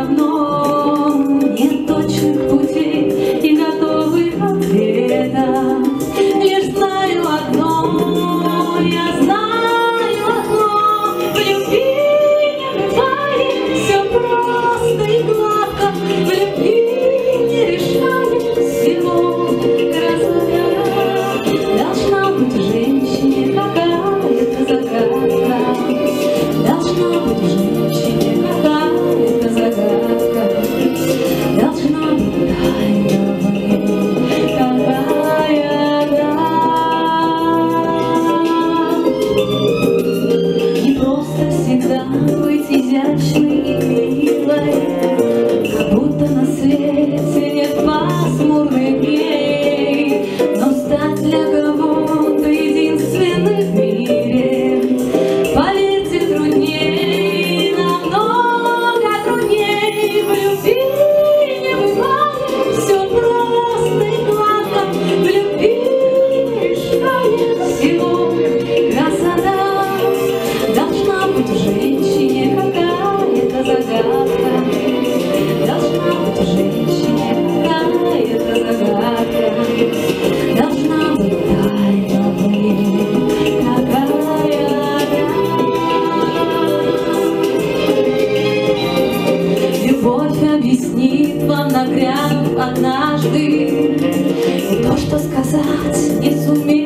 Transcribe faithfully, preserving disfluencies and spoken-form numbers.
давно нет точных путей и готовых ответов. Лишь знаю одно, я знаю одно: в любви не бывает все просто и гладко, в любви не решает всего красота. Должна быть в женщине какая-то загадка, должна быть в женщине какая-то загадка, должна быть тайна в ней какая-то. Не просто всегда быть изящной и милой, как будто на свете нет пасмурных дней, но стать для кого-то единственной в мире, поверьте, трудней, намного трудней. В любви не бывает все просто и гладко, в любви не решает всего красота. Должна быть в женщине какая-то загадка, должна быть в женщине какая-то загадка, должна быть тайна в ней какая-то. Любовь объяснит вам, нагрянув однажды, и то, что сказать не сумеет.